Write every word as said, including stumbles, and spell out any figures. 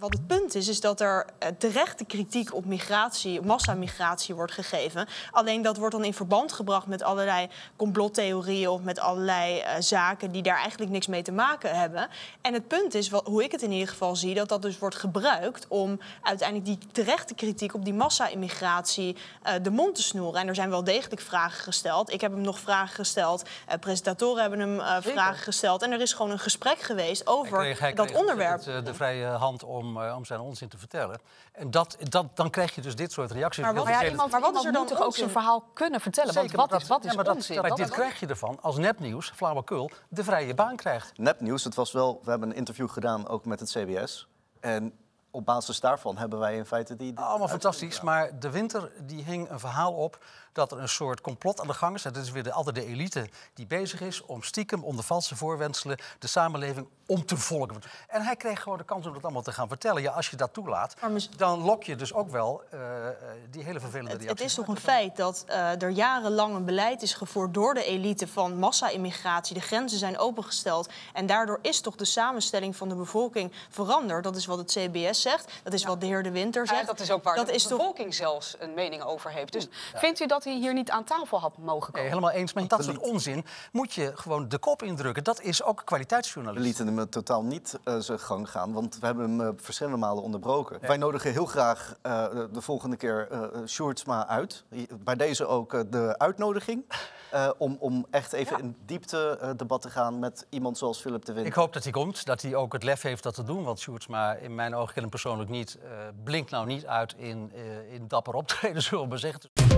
Wat het punt is, is dat er uh, terechte kritiek op migratie, op massamigratie wordt gegeven. Alleen dat wordt dan in verband gebracht met allerlei complottheorieën of met allerlei uh, zaken die daar eigenlijk niks mee te maken hebben. En het punt is, wat, hoe ik het in ieder geval zie, dat dat dus wordt gebruikt om uiteindelijk die terechte kritiek op die massa-immigratie uh, de mond te snoeren. En er zijn wel degelijk vragen gesteld. Ik heb hem nog vragen gesteld. Uh, presentatoren hebben hem uh, vragen gesteld. En er is gewoon een gesprek geweest over hij kreeg, hij dat kreeg onderwerp. Het, uh, de vrije hand om, uh, om zijn onzin te vertellen. En dat, dat, dan krijg je dus dit soort reacties. Maar wat, ja, iemand, maar wat is er dan toch ook zijn verhaal kunnen vertellen? Zeker, Want wat dat, is, wat is ja, maar dat, onzin? maar dat, dit dat, krijg je ervan als nepnieuws, flauwekul, de vrije baan krijgt. Nepnieuws, het was wel, we hebben een interview gedaan ook met het C B S. En op basis daarvan hebben wij in feite die... die Allemaal fantastisch, maar de Winter die hing een verhaal op dat er een soort complot aan de gang is. Dat is weer de, altijd de elite die bezig is om stiekem onder valse voorwendselen de samenleving om te volgen. En hij kreeg gewoon de kans om dat allemaal te gaan vertellen. Ja, als je dat toelaat, dan lok je dus ook wel uh, die hele vervelende het, reacties. Het is toch een feit dat uh, er jarenlang een beleid is gevoerd door de elite van massa-immigratie. De grenzen zijn opengesteld en daardoor is toch de samenstelling van de bevolking veranderd. Dat is wat het C B S zegt, dat is ja. wat de heer De Winter zegt. Ja, dat is ook waar dat de is bevolking toch zelfs een mening over heeft. Dus ja. Vindt u dat hij hier niet aan tafel had mogen komen? Nee, helemaal eens. Maar dat soort onzin moet je gewoon de kop indrukken. Dat is ook kwaliteitsjournalistiek. We lieten hem totaal niet uh, zijn gang gaan, want we hebben hem uh, verschillende malen onderbroken. Ja. Wij nodigen heel graag uh, de volgende keer uh, Sjoerdsma uit. Bij deze ook uh, de uitnodiging. Uh, om, om echt even ja. in diepte uh, debat te gaan met iemand zoals Philip de Winter. Ik hoop dat hij komt, dat hij ook het lef heeft dat te doen. Want Sjoerdsma, in mijn ogen ken hem persoonlijk niet, uh, blinkt nou niet uit in, uh, in dapper optreden, zullen we maar zeggen.